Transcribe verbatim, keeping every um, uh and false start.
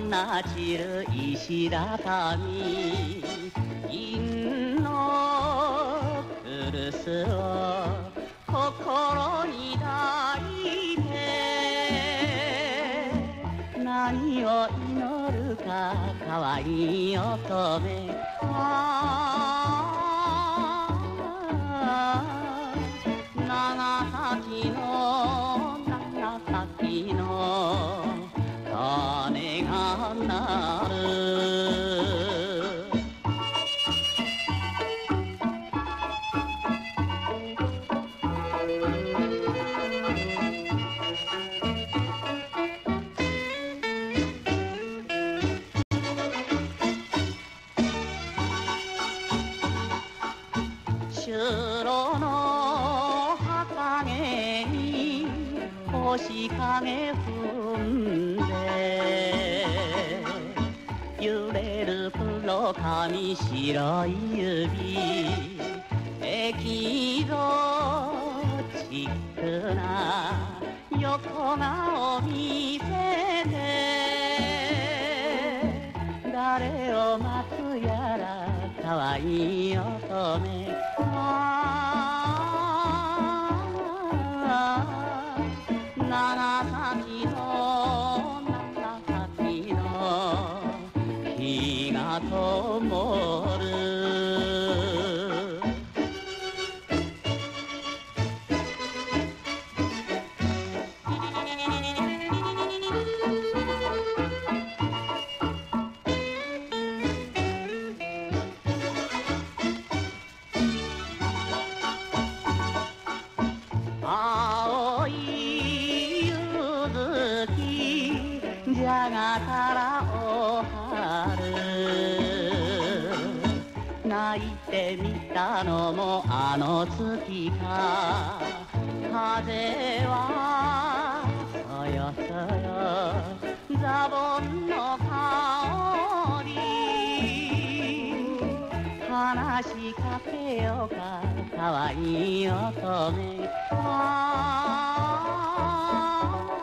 な散る石畳銀の古巣を心に抱いて何を祈るか可愛い乙女ああ長崎の長崎の鐘が鳴る城の墓毛に星影踏んで揺れる黒髪白い指エキゾチックな横顔見せて誰を待つやら可愛い乙女ああ長崎の長崎の日が灯る青い夕月じゃがたらお春泣いてみたのもあの月か風はそよそよザボンの香り話しかけようか可愛い乙女あ